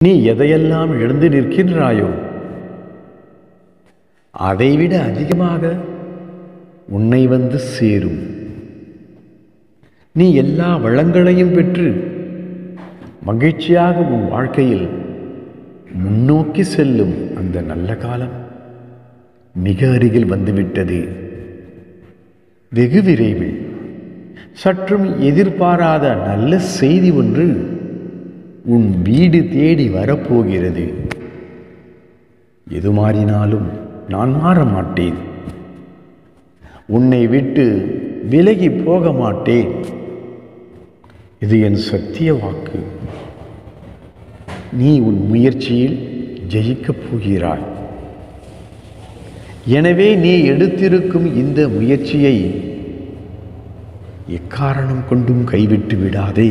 நீ எதையெல்லாம் இழந்து நிற்கின்றாயோ அதைவிட அதிகமாக உன்னை வந்து சேரும். நீ எல்லா வளங்களையும் பெற்று மகிழ்ச்சியாக உன் வாழ்க்கையில் முன்னோக்கி செல்லும் அந்த நல்ல காலம் மிக அருகில் வந்துவிட்டது. வெகு விரைவில் சற்றும் எதிர்பாராத நல்ல செய்தி ஒன்று உன் வீடு தேடி வரப்போகிறது. எது மாறினாலும் நான் மாற மாட்டேன். உன்னை விட்டு விலகி போக மாட்டேன். இது என் சத்திய வாக்கு. நீ உன் முயற்சியில் ஜெயிக்கப் போகிறாய். எனவே நீ எடுத்திருக்கும் இந்த முயற்சியை எக்காரணம் கொண்டும் கைவிட்டு விடாதே.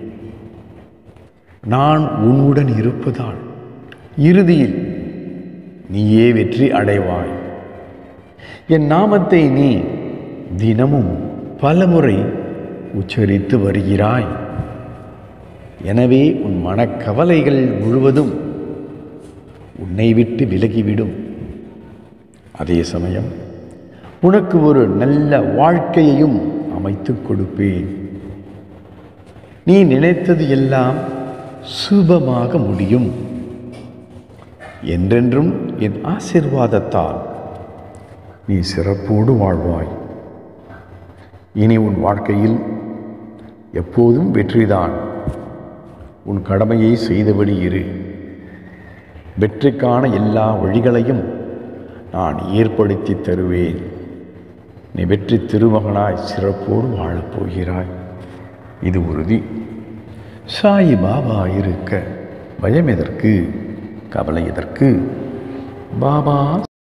நான் உன்னுடன் இருப்பதால் இறுதியில் நீயே வெற்றி அடைவாய். என் நாமத்தை நீ தினமும் பலமுறை உச்சரித்து வருகிறாய். எனவே உன் மனக்கவலைகள் முழுவதும் உன்னை விட்டு விலகிவிடும். அதே சமயம் உனக்கு ஒரு நல்ல வாழ்க்கையையும் அமைத்துக் கொடுப்பேன். நீ நினைத்தது எல்லாம் சுபமாக முடியும். என்றென்றும் என் ஆசீர்வாதத்தால் நீ சிறப்போடு வாழ்வாய். இனி உன் வாழ்க்கையில் எப்போதும் வெற்றிதான். உன் கடமையை செய்தபடி இரு. வெற்றிக்கான எல்லா வழிகளையும் நான் ஏற்படுத்தி தருவேன். நீ வெற்றி திருமகனாய் சிறப்போடு வாழப்போகிறாய். இது உறுதி. சாயி பாபா இருக்க பயம் எதற்கு, கவலை எதற்கு? பாபா